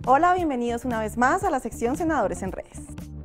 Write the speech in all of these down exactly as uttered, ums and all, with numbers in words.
Hola, bienvenidos una vez más a la sección Senadores en Redes.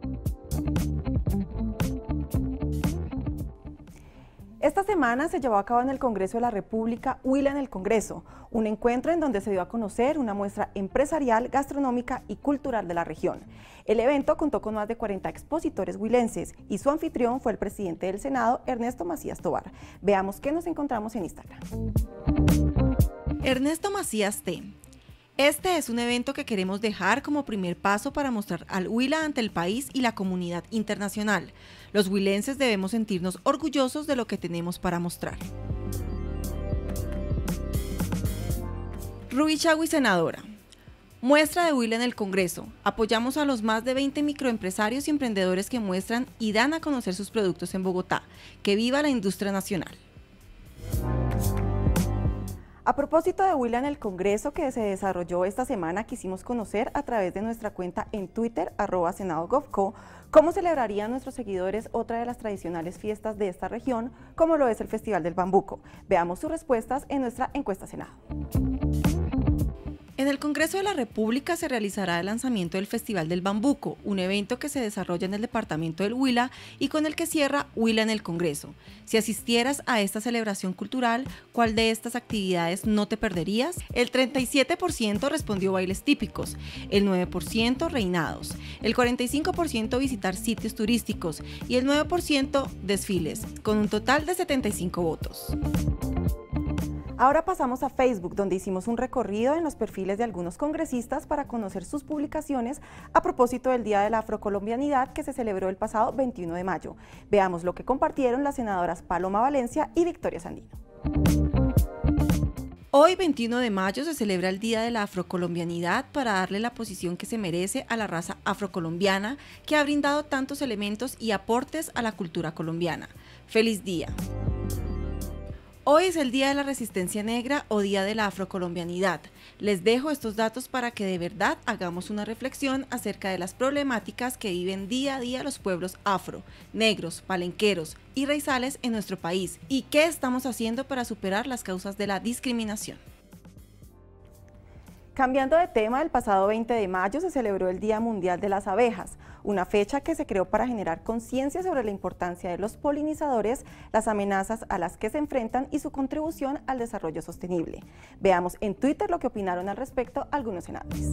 Esta semana se llevó a cabo en el Congreso de la República Huila en el Congreso, un encuentro en donde se dio a conocer una muestra empresarial, gastronómica y cultural de la región. El evento contó con más de cuarenta expositores huilenses y su anfitrión fue el presidente del Senado, Ernesto Macías Tovar. Veamos qué nos encontramos en Instagram. Ernesto Macías T. Este es un evento que queremos dejar como primer paso para mostrar al Huila ante el país y la comunidad internacional. Los huilenses debemos sentirnos orgullosos de lo que tenemos para mostrar. Ruby Chagui, senadora. Muestra de Huila en el Congreso. Apoyamos a los más de veinte microempresarios y emprendedores que muestran y dan a conocer sus productos en Bogotá. ¡Que viva la industria nacional! A propósito de Huila en el Congreso que se desarrolló esta semana, quisimos conocer a través de nuestra cuenta en Twitter, arroba Senado Govco, cómo celebrarían nuestros seguidores otra de las tradicionales fiestas de esta región, como lo es el Festival del Bambuco. Veamos sus respuestas en nuestra encuesta Senado. En el Congreso de la República se realizará el lanzamiento del Festival del Bambuco, un evento que se desarrolla en el departamento del Huila y con el que cierra Huila en el Congreso. Si asistieras a esta celebración cultural, ¿cuál de estas actividades no te perderías? El treinta y siete por ciento respondió bailes típicos, el nueve por ciento reinados, el cuarenta y cinco por ciento visitar sitios turísticos y el nueve por ciento desfiles, con un total de setenta y cinco votos. Ahora pasamos a Facebook, donde hicimos un recorrido en los perfiles de algunos congresistas para conocer sus publicaciones a propósito del Día de la Afrocolombianidad que se celebró el pasado veintiuno de mayo. Veamos lo que compartieron las senadoras Paloma Valencia y Victoria Sandino. Hoy, veintiuno de mayo, se celebra el Día de la Afrocolombianidad para darle la posición que se merece a la raza afrocolombiana que ha brindado tantos elementos y aportes a la cultura colombiana. ¡Feliz día! Hoy es el Día de la Resistencia Negra o Día de la Afrocolombianidad. Les dejo estos datos para que de verdad hagamos una reflexión acerca de las problemáticas que viven día a día los pueblos afro, negros, palenqueros y raizales en nuestro país y qué estamos haciendo para superar las causas de la discriminación. Cambiando de tema, el pasado veinte de mayo se celebró el Día Mundial de las Abejas, una fecha que se creó para generar conciencia sobre la importancia de los polinizadores, las amenazas a las que se enfrentan y su contribución al desarrollo sostenible. Veamos en Twitter lo que opinaron al respecto algunos senadores.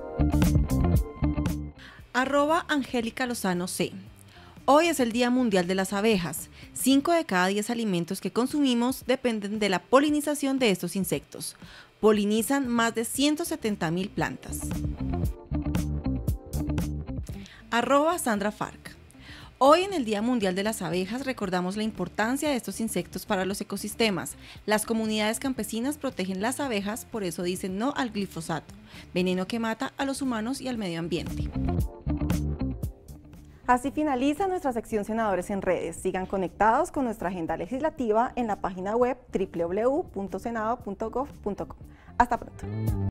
Arroba Angélica Lozano C. Hoy es el Día Mundial de las Abejas. Cinco de cada diez alimentos que consumimos dependen de la polinización de estos insectos. Polinizan más de ciento setenta mil plantas. Arroba Sandra Farc. Hoy en el Día Mundial de las Abejas recordamos la importancia de estos insectos para los ecosistemas. Las comunidades campesinas protegen las abejas, por eso dicen no al glifosato, veneno que mata a los humanos y al medio ambiente. Así finaliza nuestra sección Senadores en Redes. Sigan conectados con nuestra agenda legislativa en la página web doble u doble u doble u punto senado punto gov punto co. Hasta pronto.